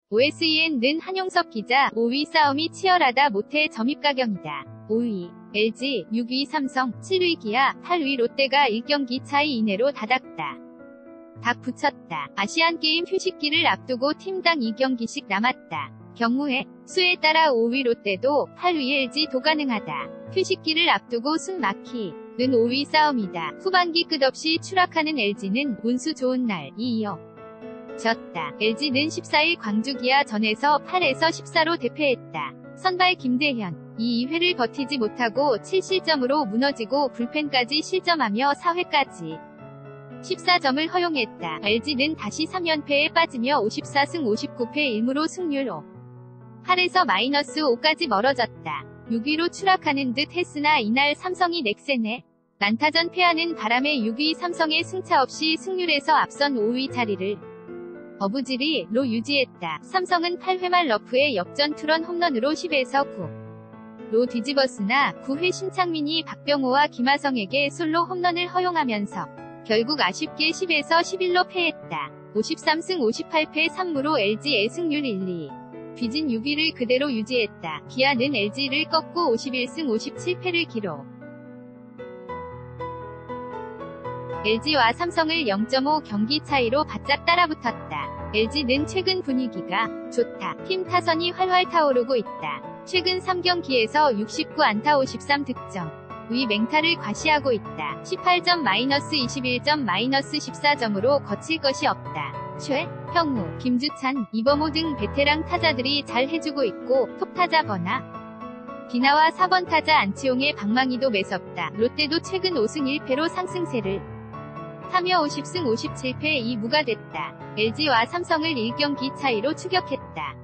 OSEN는 한용석 기자, 5위 싸움이 치열하다. 모태 점입가경이다. 5위 LG, 6위 삼성, 7위 기아, 8위 롯데가 1경기 차이 이내로 다닥다. 닭 붙였다. 아시안게임 휴식기를 앞두고 팀당 2경기씩 남았다. 경우에 수에 따라 5위 롯데도 8위 LG 도 가능하다. 휴식기를 앞두고 숨 막히는 5위 싸움이다. 후반기 끝없이 추락하는 LG는 운수 좋은 날이 이어 졌다. LG는 14일 광주 기아전에서 8에서 14로 대패했다. 선발 김대현, 이 2회를 버티지 못하고 7실점으로 무너지고 불펜까지 실점하며 4회까지 14점을 허용했다. LG는 다시 3연패에 빠지며 54승 59패 1무로 승률 8에서 -5까지 멀어졌다. 6위로 추락하는 듯 했으나 이날 삼성이 넥센에 난타전 패하는 바람에 6위 삼성의 승차 없이 승률에서 앞선 5위 자리를 어부지리로 유지했다. 삼성은 8회 말 러프의 역전 투런 홈런으로 10에서 9로 뒤집었으나 9회 신창민이 박병호와 김하성에게 솔로 홈런을 허용하면서 결국 아쉽게 10에서 11로 패했다. 53승 58패 3무로 LG의 승률 1-2. 뒤진 6위를 그대로 유지했다. 기아는 LG를 꺾고 51승 57패를 기록. LG와 삼성을 0.5 경기 차이로 바짝 따라붙었다. LG는 최근 분위기가 좋다. 팀 타선이 활활 타오르고 있다. 최근 3경기에서 69안타 53득점. 위 맹타를 과시하고 있다. 18점 -21점 -14점으로 거칠 것이 없다. 최, 형우, 김주찬, 이범호 등 베테랑 타자들이 잘 해주고 있고 톱타자 버나 디나와 4번 타자 안치홍의 방망이도 매섭다. 롯데도 최근 5승 1패로 상승세를 타며 50승 57패 2무가 됐다. LG와 삼성을 1경기 차이로 추격했다.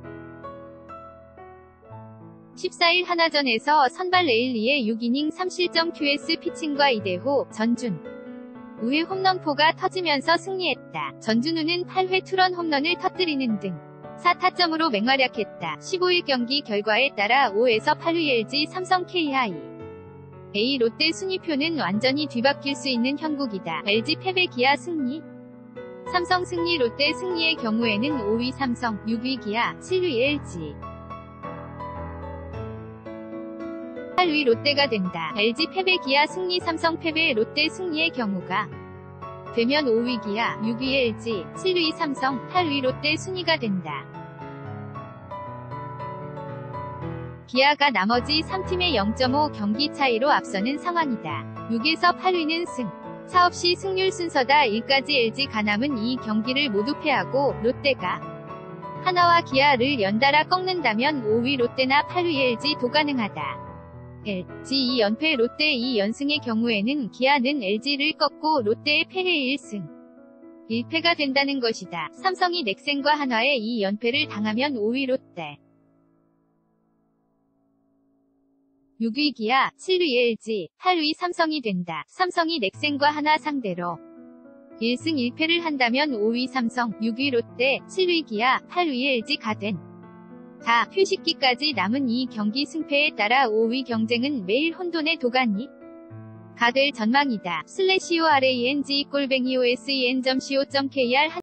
14일 하나전에서 선발 레일리의 6이닝 3실점 QS 피칭과 이대호, 전준 우의 홈런포가 터지면서 승리했다. 전준우는 8회 투런 홈런을 터뜨리는 등 4타점으로 맹활약했다. 15일 경기 결과에 따라 5에서 8위 LG, 삼성, KI A 롯데 순위표는 완전히 뒤바뀔 수 있는 형국이다. LG 패배 기아 승리, 삼성 승리 롯데 승리의 경우에는 5위 삼성, 6위 기아, 7위 LG, 8위 롯데가 된다. LG 패배 기아 승리 삼성 패배 롯데 승리의 경우가 되면 5위 기아, 6위 LG, 7위 삼성, 8위 롯데 순위가 된다. 기아가 나머지 3팀의 0.5 경기 차이로 앞서는 상황이다. 6에서 8위는 승, 차 없이 승률 순서다. 1까지 LG가 남은 2경기를 모두 패하고 롯데가 하나와 기아를 연달아 꺾는다면 5위 롯데나 8위 LG도 가능하다. LG 2연패 롯데 2연승의 경우에는 기아는 LG를 꺾고 롯데의 패해 1승 1패가 된다는 것이다. 삼성이 넥센과 한화의 2연패를 당하면 5위 롯데, 6위 기아, 7위 LG, 8위 삼성이 된다. 삼성이 넥센과 한화 상대로 1승 1패를 한다면 5위 삼성, 6위 롯데, 7위 기아, 8위 LG가 된 다. 휴식기까지 남은 이 경기 승패에 따라 5위 경쟁은 매일 혼돈의 도가니 가 될 전망이다. /ORANG_OSEN.CO.KR